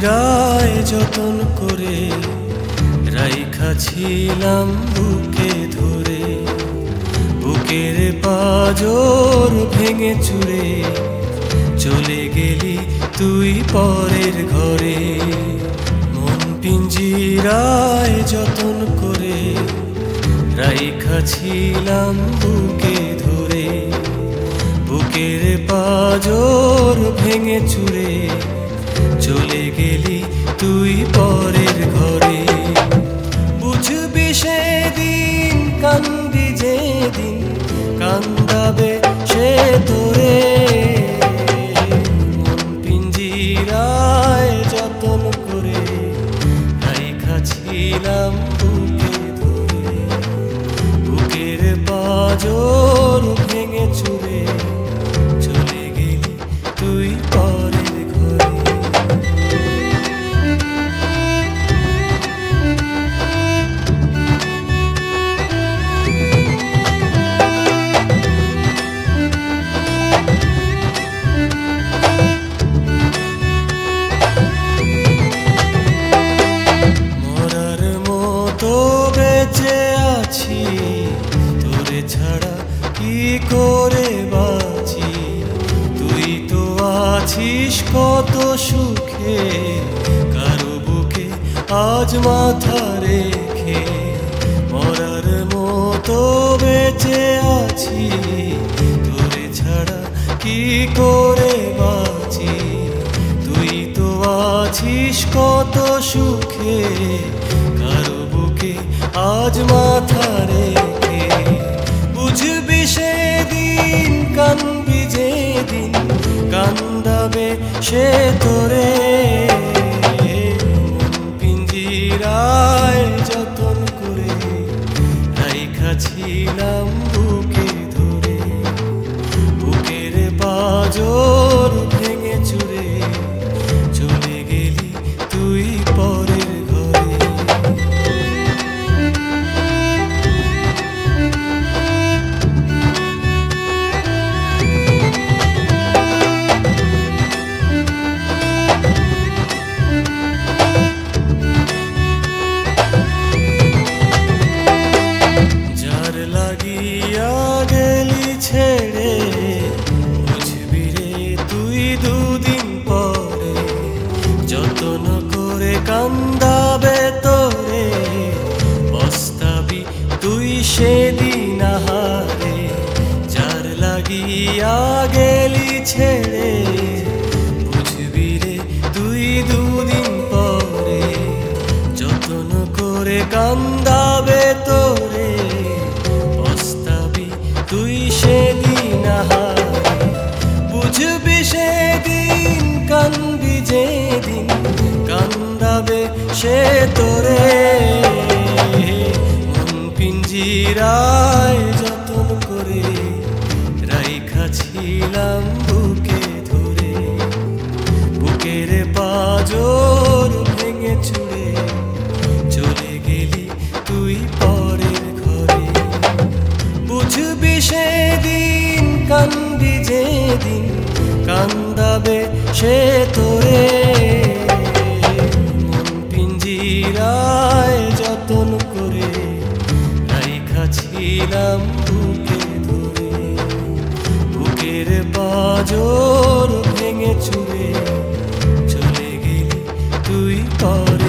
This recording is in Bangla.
পিঞ্জিরায় যতন করে রাইখা ছিলাম বুকে ধরে, বুকের পাজর ভেঙে চুরে চলে গেলি তুই পরের ঘরে। মন পিঞ্জিরায় যতন করে রাইখা ছিলাম বুকে ধরে, বুকের পাজর ভেঙে চুরে চলে গেলি তুই পরের ঘরে। বুঝবি সেদিন কান্দি যেদিন কান্দাবে সে তোরে। মন পিঞ্জিরায় যতন করে রাইখা ছিলাম বুকে ধরে, বুকের পাজর ভেঙে চুরে চলে গেলি তুই পরের ঘরে। মরার মতো বেঁচে আছি তোরে ছাড়া কি করে বাঁচি। তুই তো আছিস কত সুখে কারো বুকে আজ মাথা রেখে। মরার মতো বেঁচে আছি তোরে ছাড়া কি করে বাঁচি। তুই তো আছিস কত সুখে কারো বুকে আজ মাথা রেখে। বুঝবি সেদিন কানবি যেদিন কান্দাবে সে তোরে। মন পিঞ্জিরায় যতন করে রাইখা ছিলাম বুকে ধরে, বুকের পাজর ভেঙে চুরে চলে গেলি তুই পরের ঘরে। যার লাগিয়া গেলি ছেড়ে বুঝবি রে তুই দুদিন পরে যতন করে কান্দাবে তোরে। পস্তাবি তুই সেদিন আহারে। যার লাগিয়া গেলি ছেড়ে বুঝবি রে তুই দুদিন পরে যতন করে কান্দাবে তোরে। পস্তাবি তুই সেদিন আহারে। বুঝবি সেদিন কান্দি যেদিন কান্দাবে সে তোরে। মন পিঞ্জিরায় যতন করে রাইখা ছিলাম বুকে ধরে, বুকের পাজর ভেঙে চুরে চলে গেলি তুই পরের ঘরে। বুঝবি সেদিন কান্দি যেদিন কান্দাবে সে তোরে। মন পিঞ্জিরায় যতন করে রাইখা ছিলাম বুকে ধরে, বুকের পাজর ভেঙে চুরে চলে গেলি তুই পরে।